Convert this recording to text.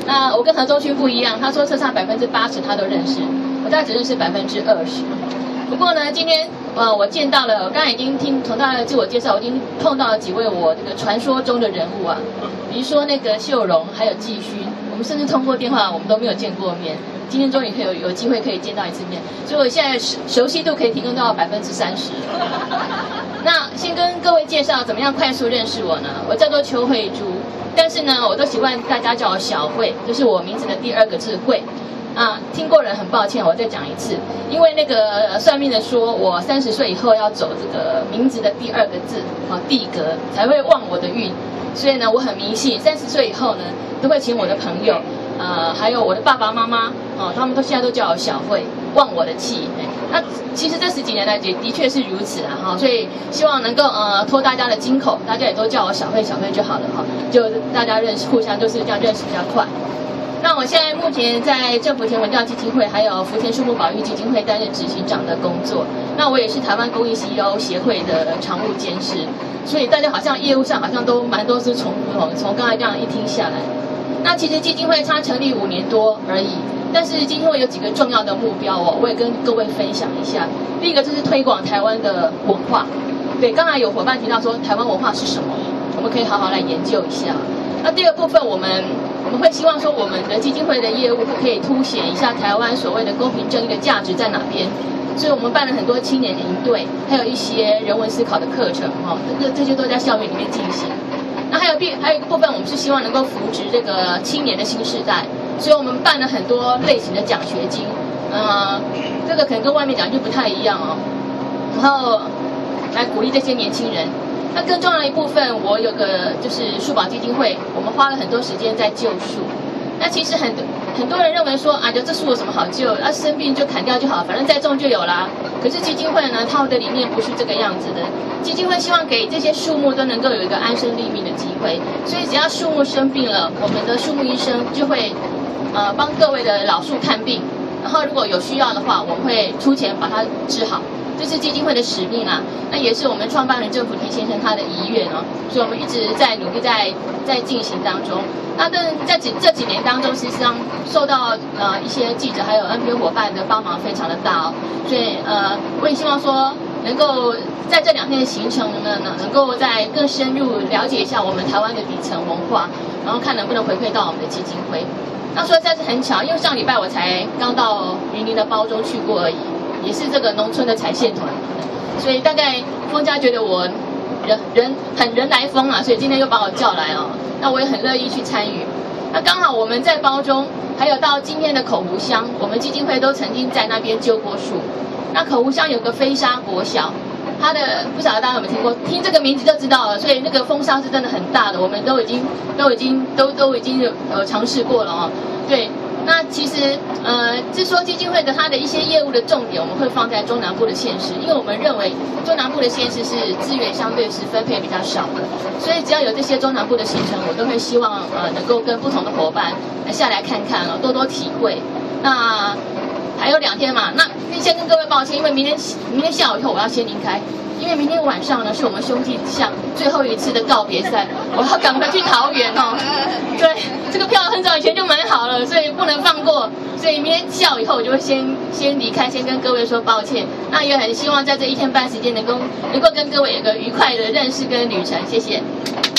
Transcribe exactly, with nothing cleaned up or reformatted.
那我跟何中勋不一样，他说车上百分之八十他都认识，我大概只认识百分之二十。不过呢，今天呃我见到了，我刚才已经听从他的自我介绍，我已经碰到了几位我这个传说中的人物啊，比如说那个秀荣，还有季勋，我们甚至通过电话我们都没有见过面。今天终于可以有有机会可以见到一次面，所以我现在熟熟悉度可以提供到百分之三十。那先跟各位介绍怎么样快速认识我呢？我叫做邱慧珠，但是呢，我都习惯大家叫我小慧，就是我名字的第二个字慧。啊，听过人很抱歉，我再讲一次，因为那个算命的说我三十岁以后要走这个名字的第二个字啊地格才会旺我的运，所以呢，我很迷信，三十岁以后呢，都会请我的朋友。呃，还有我的爸爸妈妈哦，他们都现在都叫我小慧，旺我的气。那其实这十几年来也的确是如此啊，哈，所以希望能够呃托大家的金口，大家也都叫我小慧小慧就好了哈，就大家认识，互相就是这样认识比较快。那我现在目前在政府田文教基金会还有福田树木保育基金会担任执行长的工作，那我也是台湾公益 C E O 协会的常务监事，所以大家好像业务上好像都蛮多是重复哦，从刚才这样一听下来。那其实基金会它成立五年多而已，但是基金会有几个重要的目标哦，我也跟各位分享一下。第一个就是推广台湾的文化，对，刚才有伙伴提到说台湾文化是什么，我们可以好好来研究一下。那第二部分我们我们会希望说我们的基金会的业务可以凸显一下台湾所谓的公平正义的价值在哪边，所以我们办了很多青年营队，还有一些人文思考的课程哈，这这些都在校园里面进行。那还有第还有一个部分，我们是希望能够扶植这个青年的新世代，所以我们办了很多类型的奖学金，呃，这个可能跟外面讲就不太一样哦，然后来鼓励这些年轻人。那更重要的一部分，我有个就是树宝基金会，我们花了很多时间在救树。那其实很多很多人认为说，啊，就这树有什么好救？啊，生病就砍掉就好，反正再种就有啦。可是基金会呢，它的理念不是这个样子的。基金会希望给这些树木都能够有一个安身立命的机会，所以只要树木生病了，我们的树木医生就会呃帮各位的老树看病，然后如果有需要的话，我们会出钱把它治好。这是基金会的使命啊，那也是我们创办人郑福田先生他的遗愿哦，所以我们一直在努力在在进行当中。那但在几这几年当中，实际上受到呃一些记者还有 N P O 伙伴的帮忙非常的大哦，所以呃我也希望说能够在这两天的行程呢，能够再更深入了解一下我们台湾的底层文化，然后看能不能回馈到我们的基金会。那说实在是很巧，因为上礼拜我才刚到云林的褒州去过而已。也是这个农村的踩线团，所以大概封家觉得我人人很人来疯啊，所以今天又把我叫来哦，那我也很乐意去参与。那刚好我们在褒州，还有到今天的口湖乡，我们基金会都曾经在那边救过树。那口湖乡有个飞沙国小，它的不晓得大家有没有听过，听这个名字就知道了，所以那个风沙是真的很大的，我们都已经都已经都都已经有呃尝试过了哦，对。那其实，呃，是说基金会的它的一些业务的重点，我们会放在中南部的县市，因为我们认为中南部的县市是资源相对是分配比较少的，所以只要有这些中南部的行程，我都会希望呃能够跟不同的伙伴来下来看看哦，多多体会。那还有两天嘛，那先跟各位抱歉，因为明天明天下午以后我要先离开。因为明天晚上呢是我们兄弟象最后一次的告别赛，我要赶回去桃园哦。对，这个票很早以前就买好了，所以不能放过。所以明天下午以后我就会先先离开，先跟各位说抱歉。那也很希望在这一天半时间能够能够跟各位有个愉快的认识跟旅程，谢谢。